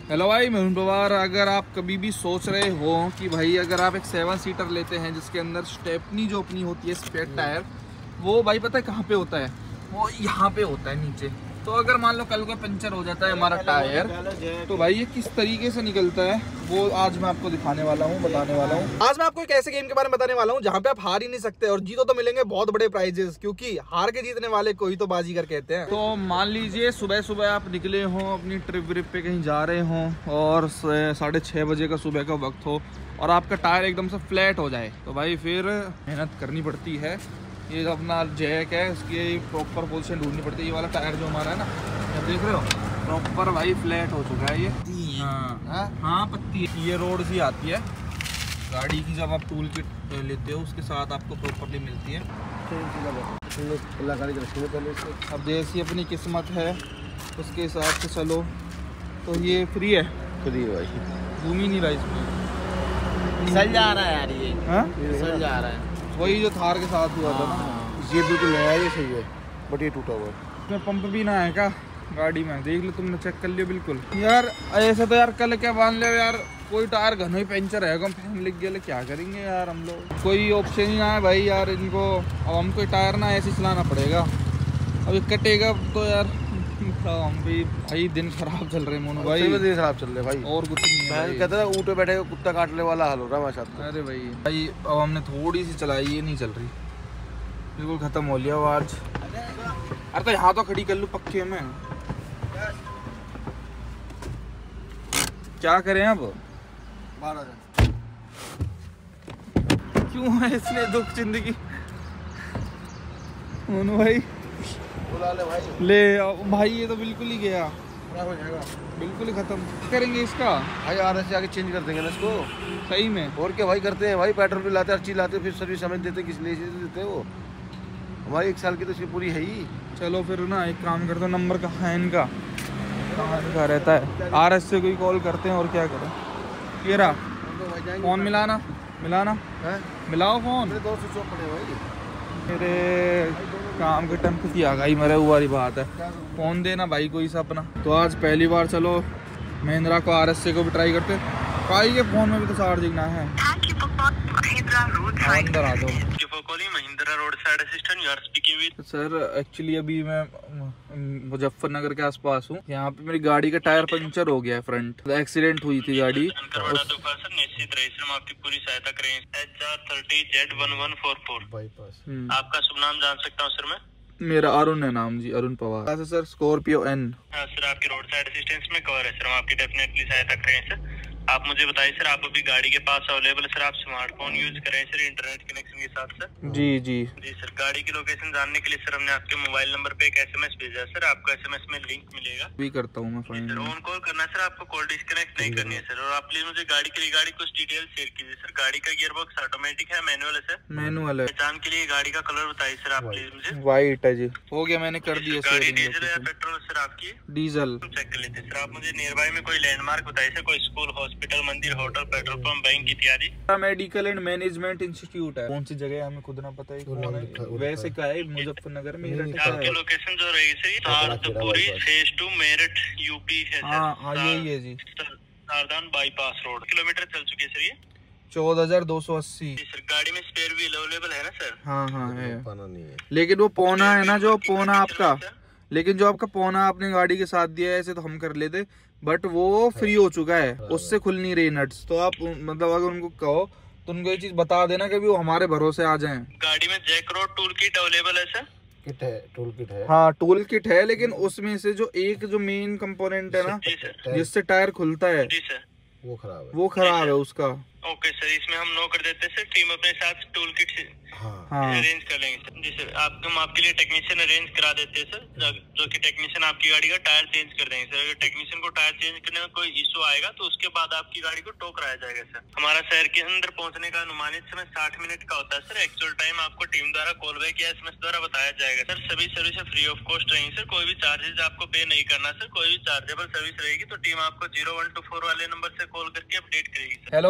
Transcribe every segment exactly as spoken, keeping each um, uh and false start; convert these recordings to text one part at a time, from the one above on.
Hello भाई, मैं पवार। अगर आप कभी भी सोच रहे हो कि भाई अगर आप एक सेवन सीटर लेते हैं जिसके अंदर स्टेपनी जो अपनी होती है स्पेयर टायर, वो भाई पता है कहाँ पे होता है? वो यहाँ पे होता है नीचे। तो अगर मान लो कल को पंचर हो जाता है हमारा टायर, तो भाई ये किस तरीके से निकलता है वो आज मैं आपको दिखाने वाला हूँ, बताने वाला हूँ। आज मैं आपको एक ऐसे गेम के बारे में बताने वाला हूँ जहाँ पे आप हार ही नहीं सकते और जीतो तो मिलेंगे बहुत बड़े प्राइजेस, क्योंकि हार के जीतने वाले को ही तो बाजीगर कहते हैं। तो मान लीजिए सुबह सुबह आप निकले हो अपनी ट्रिप व्रिप पे कहीं जा रहे हो और साढ़े छः बजे का सुबह का वक्त हो और आपका टायर एकदम से फ्लैट हो जाए, तो भाई फिर मेहनत करनी पड़ती है। ये जो अपना जैक है उसकी प्रॉपर पोजीशन ढूंढनी पड़ती है। ये वाला टायर जो हमारा है ना, आप देख रहे हो प्रॉपर भाई फ्लैट हो चुका है ये। हाँ हाँ पत्ती ये रोड सी आती है गाड़ी की, जब आप टूल किट लेते हो उसके साथ आपको प्रॉपरली मिलती है। अब जैसी अपनी किस्मत है उसके हिसाब से चलो। तो ये फ्री है, फ्री है भाई, घूम ही नहीं रहा इसमें, चल जा रहा है यार ये। हाँ चल जा रहा है, वही जो थार के साथ हुआ था ना। ये बिल्कुल नया है, ये सही है, बट ये टूटा हुआ है। इसमें पंप भी ना है क्या गाड़ी में? देख लो, तुमने चेक कर लियो बिल्कुल। यार ऐसे तो यार कल क्या मान लो यार, कोई टायर घना ही पंचर है, हम फैन लिख गया, क्या करेंगे यार हम लोग? कोई ऑप्शन ही ना है भाई यार इनको। अब हमको टायर ना ऐसे चलाना पड़ेगा, अब ये कटेगा तो यार हम भी भाई दिन खराब चल रहे मोनू भाई, दिन खराब चल रहे भाई, और कुछ नहीं है। कहते हैं ऊँट पे बैठे कुत्ता काटने वाला हाल हो रहा है हमारे साथ। अरे भाई भाई अब हमने थोड़ी सी चलाई, ये नहीं चल रही, बिल्कुल खत्म हो लिया आवाज। अरे तो यहाँ तो खड़ी कर लूँ पक्के में, क्या करें अब? क्यों है इसलिए दुख जिंदगी मोनू भाई? बुला ले भाई, ले भाई ये तो बिल्कुल ही गया, हो जाएगा बिल्कुल ही खत्म। करेंगे इसका भाई, आर एस आगे चेंज कर देंगे ना इसको। सही में? और क्या भाई, करते हैं भाई, पेट्रोल भी लाते हैं, हर चीज लाते हैं, फिर सर्विस समझ देते हैं, किस लिए देते हैं वो? हमारी एक साल की तो इसकी पूरी है ही। चलो फिर ना एक काम करते हो, नंबर कहाँ है इनका, कहाँ लिखा रहता है? आर एस से कोई कॉल करते हैं और क्या करें। ये रहा फोन, मिलाना मिलाना है, मिलाओ फोन। मेरे दोस्त स्विच ऑफ पड़े भाई, मेरे काम के टाइम किसी आ गई मरे हुआ वाली बात है। फोन देना भाई कोई सा अपना। तो आज पहली बार चलो महिंद्रा को आर एस से को भी ट्राई करते। भाई के फोन में भी तो चार्जिंग ना है। अंदर आ जाओ। सर एक्चुअली अभी मैं मुजफ्फरनगर के आसपास हूँ। यहाँ पे मेरी गाड़ी का टायर पंचर हो गया है, फ्रंट एक्सीडेंट हुई थी गाड़ी। निश्चित रहिए सर, हम आपकी पूरी सहायता करेंगे। H R thirty Z one one four four. आपका शुभ नाम जान सकता हूँ सर मैं? मेरा अरुण है नाम जी, Arun Pawar. Sir Scorpio N. हाँ सर, आपकी रोड साइड असिस्टेंस में कवर है सर, हम आपकी डेफिनेटली सहायता करेंगे सर। आप मुझे बताइए सर, आप अभी गाड़ी के पास अवेलेबल है सर? आप स्मार्टफोन यूज करें सर इंटरनेट कनेक्शन के साथ सर? जी जी जी सर, गाड़ी की लोकेशन जानने के लिए सर हमने आपके मोबाइल नंबर पे एक एसएमएस भेजा है सर, आपको एसएमएस में लिंक मिलेगा। भी करता हूँ मैं फाइन। सर ऑन कॉल करना है सर, आपको कॉल डिस्कनेक्ट नहीं करनी है सर। और आप प्लीज मुझे गाड़ी के रिगार्डिंग कुछ डिटेल शेयर कीजिए सर। गाड़ी का गियर बॉक्स ऑटोमेटिक है, मैनुअल है सर? मैनुअल है। पहचान के लिए गाड़ी का कलर बताइए सर आप प्लीज मुझे। व्हाइट है जी। हो गया, मैंने कर दिया। गाड़ी डीजल या पेट्रोल सर आपकी? डीजल। चेक कर लेते सर। आप मुझे नियर बाय में कोई लैंडमार्क बताइए सर, कोई स्कूल, हॉस्पिटल, मंदिर, होटल, पेट्रोल पंप, बैंक इत्यादि। मेडिकल एंड मैनेजमेंट इंस्टीट्यूट है। कौन सी जगह है हमें खुद ना पता है, कौन है वैसे का है? मुजफ्फरनगर में। आपकी लोकेशन जो रहेगी sir Tarpuri phase two Meerut UP है सर। हाँ यही है जी, सारदान बाईपास रोड। किलोमीटर चल चुकी है सर ये? चौदह हजार दो सौ अस्सी। सर गाड़ी में स्पेयर भी अवेलेबल है ना सर? हाँ हाँ है, नहीं है। लेकिन वो पौना है ना, जो पौना आपका, लेकिन जो आपका पौना आपने गाड़ी के साथ दिया है ऐसे तो हम कर लेते, बट वो फ्री हो चुका है, उससे खुल नहीं रही नट्स। तो आप मतलब अगर उनको कहो तो उनको ये चीज बता देना कि वो हमारे भरोसे आ जाएं। गाड़ी में jack rod tool kit available है सर? किट है, टूल किट है। हाँ टूल किट है, लेकिन उसमें से जो एक जो मेन कंपोनेंट है ना जिससे टायर खुलता है, जी सर, वो खराब है, वो खराब है उसका। ओके सर, इसमें हम नो कर देते हैं सर। टीम अपने साथ टूल किट हाँ अरेंज कर लेंगे सर। जी सर, आप हम आपके लिए टेक्नीशियन अरेंज करा देते हैं सर, जो कि टेक्नीशियन आपकी गाड़ी का टायर चेंज कर देंगे सर। अगर टेक्नीशियन को टायर चेंज करने में कोई इशू आएगा तो उसके बाद आपकी गाड़ी को टो कराया जाएगा सर। हमारा शहर के अंदर पहुंचने का अनुमानित समय साठ मिनट का होता है सर। एक्चुअल टाइम आपको टीम द्वारा कॉल बैक या एसएमएस द्वारा बताया जाएगा सर। सभी सर्विस फ्री ऑफ कॉस्ट रहेंगी सर, कोई भी चार्जेस आपको पे नहीं करना सर। कोई भी चार्जेबल सर्विस रहेगी तो टीम आपको जीरो वन टू फोर वाले नंबर से कॉल करके अपडेट करेगी सर। हेलो भाई, मैं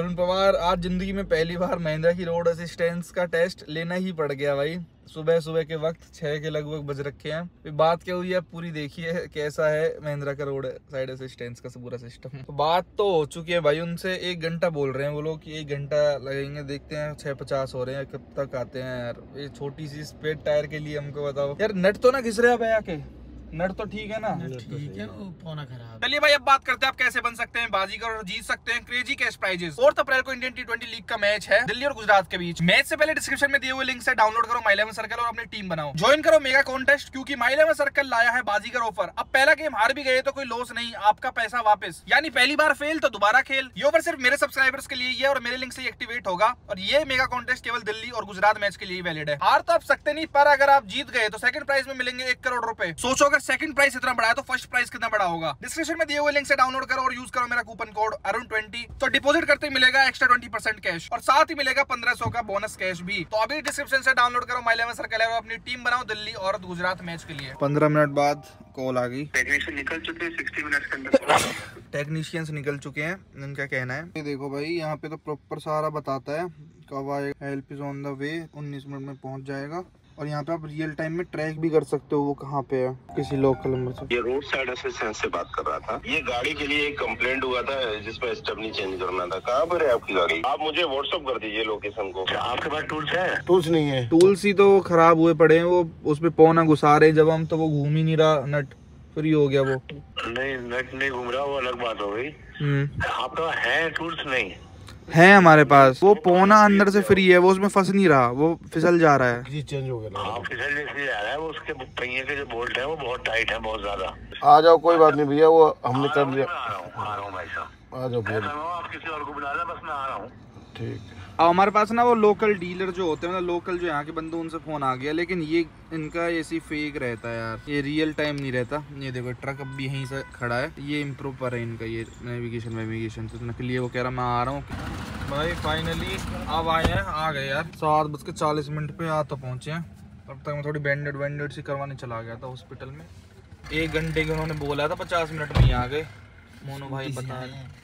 अरुण पवार, आज जिंदगी में पहली बार महिंद्रा की रोड असिस्टेंस का टेस्ट लेना ही पड़ गया भाई। सुबह सुबह के वक्त छह के लगभग बज रखे हैं। फिर बात क्या हुई है पूरी देखिए कैसा है महिंद्रा का रोड साइड असिस्टेंस का पूरा सिस्टम। तो बात तो हो चुकी है भाई उनसे, एक घंटा बोल रहे हैं वो लोग कि एक घंटा लगेंगे। देखते हैं छह पचास हो रहे हैं, कब तक आते हैं यार। ये छोटी सी स्पेड टायर के लिए हमको बताओ यार, नट तो ना घिस रहे हैं आके, नट तो ठीक है ना? ठीक है, वो पौना खराब। चलिए भाई अब बात करते हैं आप कैसे बन सकते हैं बाजीगर और जीत सकते हैं crazy cash prizes. Fourth April को इंडियन टी ट्वेंटी लीग का मैच है दिल्ली और गुजरात के बीच। मैच से पहले डिस्क्रिप्शन में दिए हुए लिंक से डाउनलोड करो माई इलेवन सर्कल और अपनी टीम बनाओ, ज्वाइन करो मेगा कॉन्टेस्ट, क्योंकि माई इलेवन सर्कल लाया है बाजीगर ऑफर। अब पहला गेम हार भी गए तो कोई लॉस नहीं, आपका पैसा वापस। यानी पहली बार फेल तो दोबारा खेल। ये ऑफर सिर्फ मेरे सब्सक्राइबर्स के लिए है और मेरे लिंक से एक्टिवेट होगा। और ये मेगा कॉन्टेस्ट केवल दिल्ली और गुजरात मैच के लिए वैलिड है। हार तो आप सकते नहीं, पर अगर आप जीत गए तो सेकंड प्राइज में मिलेंगे एक करोड़ रुपए। सोचो अगर सेकंड प्राइज इतना बड़ा है तो फर्स्ट प्राइस कितना बड़ा होगा। डिस्क्रिप्शन में दिए हुए लिंक से डाउनलोड करो और यूज करो मेरा कूपन कोड अरुण ट्वेंटी। तो डिपॉजिट करते ही मिलेगा एक्स्ट्रा ट्वेंटी परसेंट कैश और साथ ही मिलेगा पंद्रह सौ का बोनस कैश भी। तो अभी डिस्क्रिप्शन से डाउनलोड करो माई इलेवन सर्कल और अपनी टीम बनाओ दिल्ली और गुजरात मैच के लिए। पंद्रह मिनट बाद कॉल आ गई। टेक्नीशियन निकल चुके हैं, सिक्सटी मिनट्स के अंदर टेक्नीशियंस निकल चुके हैं, इनका कहना है। ये देखो भाई यहाँ पे तो प्रॉपर सारा बताता है कब आएगा, help is on the way, उन्नीस मिनट में पहुंच जाएगा। और यहाँ पे आप रियल टाइम में ट्रैक भी कर सकते हो वो कहाँ पे है, किसी लोकल नंबर से। ये रोड साइड असिस्टेंस से बात कर रहा था। ये गाड़ी के लिए एक कंप्लेंट हुआ था जिसमें स्टेपनी चेंज करना था। कहाँ पर है आपकी गाड़ी? आप मुझे व्हाट्सएप कर दीजिए लोकेशन को। आपके पास टूल्स है? टूल्स नहीं है, टूल्स ही तो खराब हुए पड़े हैं, वो उसमें पौना घुसा रहे जब हम, तो वो घूम ही नहीं रहा, नट फ्री हो गया वो। नहीं नट नहीं घूम रहा, वो अलग बात हो गई। आपका है टूल्स? नहीं है हमारे पास, वो पौना अंदर से फ्री है, वो उसमें फंस नहीं रहा, वो फिसल जा रहा है। जी चेंज हो गया। हाँ फिसल जैसे जा रहा है, वो उसके पहिए के जो बोल्ट है वो बहुत टाइट है, बहुत ज्यादा। आ जाओ, कोई बात नहीं भैया, वो हमने कर लिया। आ रहा हूँ आ रहा हूँ भाई साहब, आ जाओ भैया। आप किसी और को बुला लें, बस मैं आ रहा हूँ। ठीक है। अब हमारे पास ना वो लोकल डीलर जो होते हैं, मतलब लोकल जो यहाँ के बंदे, उनसे फोन आ गया, लेकिन ये इनका ऐसी फेक रहता है यार, ये रियल टाइम नहीं रहता। ये देखो ट्रक अब भी यहीं से खड़ा है, ये इम्प्रोपर है इनका, ये नेविगेशन वेविगेशन तो नकली है। वो कह रहा मैं आ रहा हूँ भाई। फाइनली अब आए हैं, आ गए यार, सात बज के चालीस मिनट पे आ तो पहुँचे हैं। तब तक मैं थोड़ी बैंडेड वैंडेड सी करवाने चला गया था हॉस्पिटल में। एक घंटे के उन्होंने बोला था, पचास मिनट में ही आ गए। मोनू भाई बता रहे हैं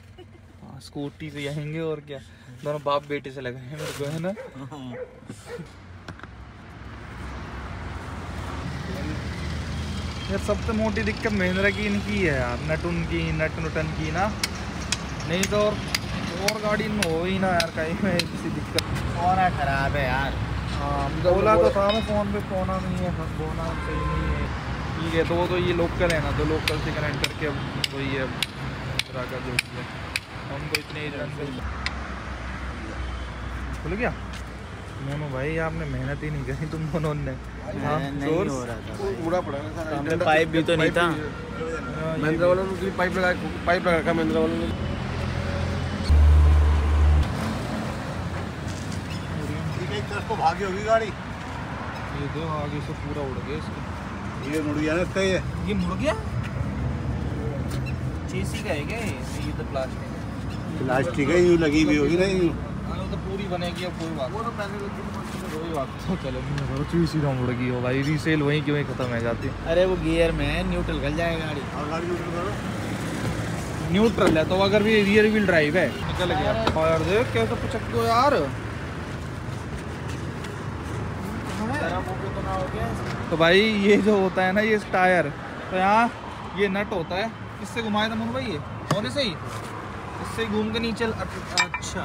स्कूटी से आएंगे और क्या, दोनों बाप बेटे से लग रहे हैं मेरे को, है ना। यार सबसे मोटी दिक्कत महिंद्रा की इनकी है यार, नट उनकी, नट नुटन की ना, नहीं तो और, और गाड़ी में हो ही ना यार कहीं में किसी दिक्कत। पौना खराब है यार। हाँ बोला तो था मैं फोन पे, पौना नहीं है, बोना सही नहीं है। ठीक है तो वो तो ये लोकल है ना, तो लोकल से कनेक्ट करके अब वही है का जो है, हमको इतने खुल गया। मोनू भाई आपने मेहनत ही नहीं करी तुम दोनों ने। हाँ, नहीं हो रहा था, पूरा पड़ा है सारा। सामने पाइप भी तो नहीं था। महिंद्रा वालों ने पाइप लगा, पाइप लगा रखा महिंद्रा वालों ने। एक तरफ को भागी होगी गाड़ी, ये दो आगे से पूरा उड़ गया इसका। ये मुड़ गया ना इसका, ये ये मुड़ गया, चेसी का है क्या ये? ये तो प्लास्टिक है। प्लास्टिक है, यूं लगी हुई होगी ना, यूं तो पूरी बनेगी अब, कोई बात, वो तो पहले कोई बात तो चलो नहीं, चीज ना मुड़ गई हो भाई, रीसेल वहीं क्यों खत्म हो जाती है। अरे वो गियर में है, न्यूट्रल कर जाएगा गाड़ी। और गाड़ी न्यूट्रल करो, न्यूट्रल है तो अगर भी रियर व्हील ड्राइव है निकल गया। और यार देख कैसे पुचक गयो यार, तो भाई ये जो होता है ना ये टायर, तो यहाँ ये नट होता है, इससे घुमाया था मोनू भाई, ये होने से ही इससे घूम के नीचे। अच्छा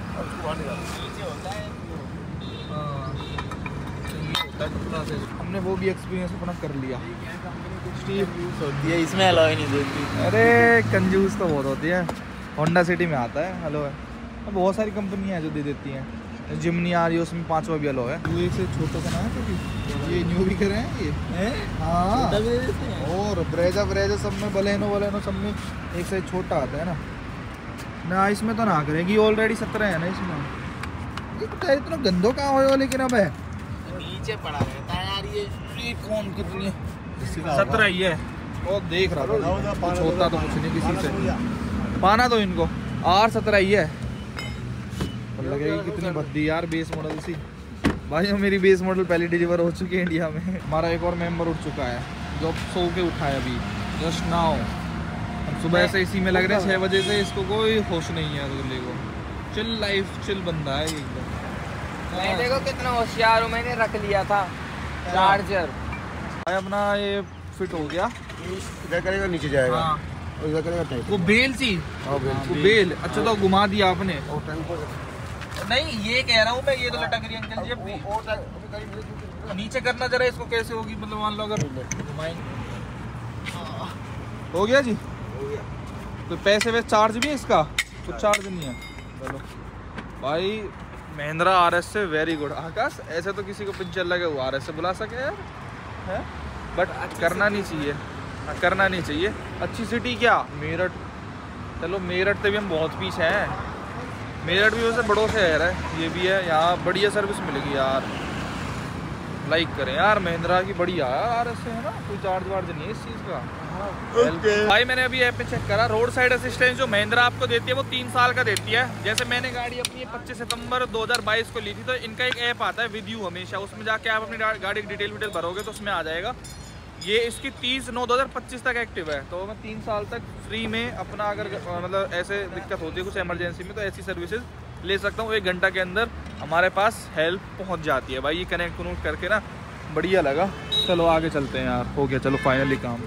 हमने वो भी एक्सपीरियंस अपना कर लिया। ये इसमें अलॉय नहीं देती। अरे कंजूस तो बहुत होती है, होंडा सिटी में आता है हेलो है, बहुत सारी कंपनियां हैं जो दे देती हैं। जिमनी आ रही है उसमें पाँचवा भी अलो है। एक से छोटा का ना है क्योंकि ये न्यू भी कर रहे हैं ये है? हाँ और ब्रेजा ब्रेजा सब में, बलेनो बलेनो सब में एक से छोटा आता है ना। ना इसमें तो ना करेंगी, ऑलरेडी सत्रह है ना इसमें। ये इतना गंदो कहाँ हो, लेकिन अब है नीचे पड़ा रहता है यार ये। ये कौन कितनी सत्रह ही है, वो देख रहा था कुछ होता तो कुछ नहीं किसी से। पाना तो इनको आर सत्रह ही है, लगेगी कितनी भद्दी यार। बेस मॉडल सी भाई, मेरी बेस मॉडल पहले डिलीवर हो चुकी है इंडिया में। हमारा एक और मेंबर उठ चुका है जो सो के उठा है अभी जस्ट नाउ। सुबह से इसी में लग रहे हैं छः बजे से, इसको कोई होश नहीं है अगले को। चिल लाइफ, चिल बंदा है एकदम। मैं देखो कितना होशियार हूँ, मैंने रख लिया था चार्जर। भाई अपना ये फिट हो गया, इधर करेगा नीचे जाएगा। हाँ। और इधर करेगा टाइट। वो बेल सी, हाँ बेल। वो बेल अच्छा तो घुमा दिया आपने। और टाइम पर नहीं ये कह रहा हूँ मैं, ये तो लटक रही है अंकल जी अभी। और टाइम अभी करीब नीचे करना जरा इसको, कैसे होगी मतलब मान लो अगर घुमाएंगे। हो गया जी, कोई पैसे वैसे चार्ज भी है इसका? कुछ चार्ज नहीं है। चलो भाई महिंद्रा आर एस से वेरी गुड। आकाश ऐसे तो किसी को पिंचर लगे वो आर एस से बुला सके यार, है बट करना नहीं चाहिए, करना नहीं चाहिए। अच्छी सिटी क्या मेरठ, चलो मेरठ से भी हम बहुत पीछे हैं। मेरठ भी वैसे बड़ों से है, ये भी है, यहाँ बढ़िया सर्विस मिलेगी यार। लाइक करें यार महिंद्रा की, बढ़िया यार ऐसे है ना, कोई चार्ज वार्ज नहीं है इस चीज़ का। okay. भाई मैंने अभी ऐप पे चेक करा, रोड साइड असिस्टेंस जो महिंद्रा आपको देती है वो तीन साल का देती है। जैसे मैंने गाड़ी अपनी पच्चीस सितंबर दो हज़ार बाईस को ली थी, तो इनका एक ऐप आता है विद यू हमेशा, उसमें जाके आप अपनी गाड़ी की डिटेल विटेल भरोगे तो उसमें आ जाएगा। ये इसकी तीस नौ दो हज़ार पच्चीस तक एक्टिव है, तो मैं तीन साल तक फ्री में अपना अगर मतलब ऐसे दिक्कत होती है कुछ इमरजेंसी में तो ऐसी सर्विसेज ले सकता हूँ। एक घंटा के अंदर हमारे पास हेल्प पहुँच जाती है भाई। ये कनेक्ट कनेक्ट करके ना बढ़िया लगा। चलो आगे चलते हैं यार, हो गया चलो फाइनली काम।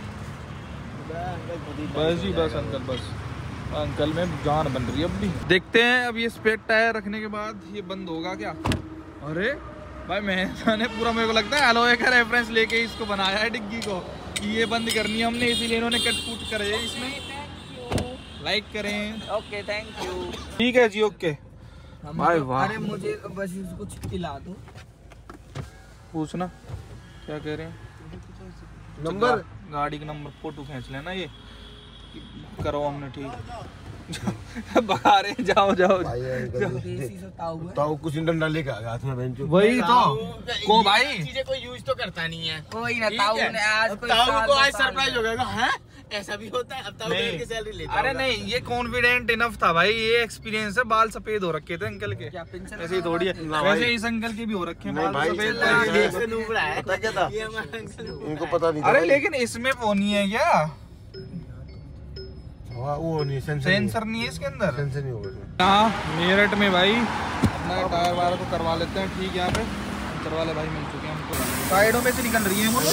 बस जी बस अंकल, बस अंकल में जान बन रही है अब भी। देखते हैं अब ये स्पेयर टायर रखने के बाद ये बंद होगा क्या। अरे भाई मैंने पूरा, मेरे को लगता है एलॉय का रेफरेंस लेके इसको बनाया है डिग्गी को कि ये बंद करनी है हमने, इसीलिए इन्होंने कट फूट करे है इसमें। लाइक करें। Okay thank you. ठीक है जी ओके भाई वाह। अरे मुझे बस कुछ खिला दो। पूछना क्या कह रहे हैं, नंबर गाड़ी का नंबर फोटो खींच लेना, ये करो हमने ठीक। बता रहे जाओ जाओ, जाओ। ताऊ कुछ डंडा लेके आ गया हाथ में बेंच। वही तो को भाई चीजें कोई यूज तो करता नहीं है कोई ना। ताऊ ने आज ताऊ को आज सरप्राइज हो गया है, ऐसा भी होता है। अब ताऊ की सैलरी लेता है। अरे नहीं ये कॉन्फिडेंट इनफ था भाई, ये एक्सपीरियंस है। बाल सफेद हो रखे थे अंकल के, ऐसे ही थोड़ी है, वैसे इस अंकल के भी हो रखे हैं बाल सफेद। पता क्या था इनको पता नहीं। अरे लेकिन इसमें वो नहीं है क्या, वो नहीं सेंसर नहीं है इसके अंदर। सेंसर नहीं होगा। हाँ मेरठ में भाई अपना टायर वायर को करवा लेते हैं ठीक। यहाँ पे सेंसर वाले भाई मिल चुके हैं हमको, साइडों में से निकल रही है वो।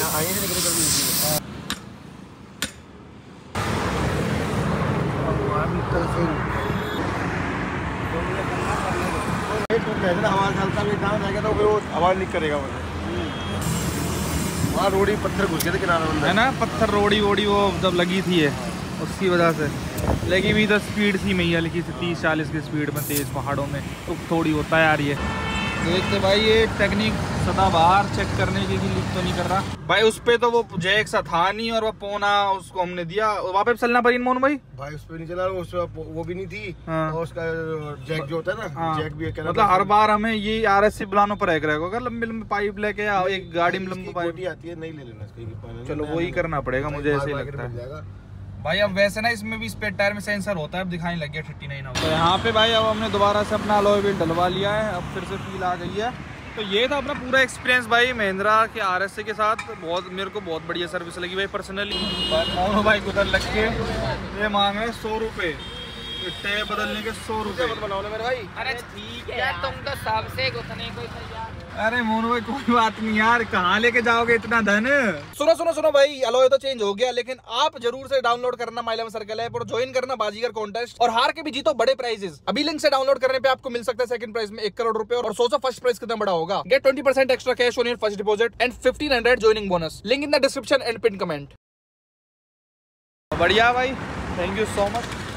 हमारे चलता भी काम जाएगा तो वो आवाज नहीं करेगा। वहाँ रोड़ी पत्थर घुस गए थे किनारे है ना, पत्थर रोड़ी वोड़ी वो जब लगी थी है उसकी वजह से लगी हुई। तो स्पीड थी मैया लिखी थी तीस चालीस की स्पीड में तेज पहाड़ों में, तो थोड़ी होता है यार। ये देखते भाई ये टेक्निक सदा बाहर चेक करने की लीक तो नहीं कर रहा भाई। उस पे तो वो जैक सा था नहीं और वो पोना उसको हमने दिया, वहाँ पे चलना पड़ी मोहन भाई। भाई उस पे नहीं चला, उस वो भी नहीं थी। हाँ। और उसका जैक जो होता है ना, हाँ। जैक भी मतलब हर बार हमें ये आर एस सी बुलाना पड़ेगा। अगर लंबी लंबी पाइप लेके आओ, एक गाड़ी में लंबी पाइप आती है नहीं ले लेना, चलो वही करना पड़ेगा मुझे ऐसे ही लगता है भाई। अब वैसे ना इसमें भी स्पेयर टायर में सेंसर होता है, अब दिखाने लग गया उनतालीस। तो यहाँ पे भाई अब हमने दोबारा से अपना अलॉय व्हील डलवा लिया है, अब फिर से फील आ गई है। तो ये था अपना पूरा एक्सपीरियंस भाई महिंद्रा के आर एस सी के साथ। बहुत मेरे को बहुत बढ़िया सर्विस लगी भाई पर्सनली। मोनो भाई उधर लग के ये मांग रहे सौ रुपये टायर बदलने के, सौ रुपये बनाओ मेरे भाई। अरे ठीक है तुम तो सबसे घुसने को तैयार। अरे मोनू भाई कोई बात नहीं यार, कहाँ लेके जाओगे इतना धन। सुनो सुनो सुनो भाई, अलॉय तो चेंज हो गया, लेकिन आप जरूर से डाउनलोड करना माई इलेवन सर्कल ऐप और ज्वाइन करना बाजीगर कॉन्टेस्ट और हार के भी जीतो बड़े प्राइजेस। अभी लिंक से डाउनलोड करने पे आपको मिल सकता है सेकंड प्राइज में एक करोड़ रुपए, और सोचो फर्स्ट प्राइज कितना बड़ा होगा। Get twenty percent extra cash on your first deposit and fifteen hundred joining bonus. Link in the description and pin comment. बढ़िया भाई, थैंक यू सो मच।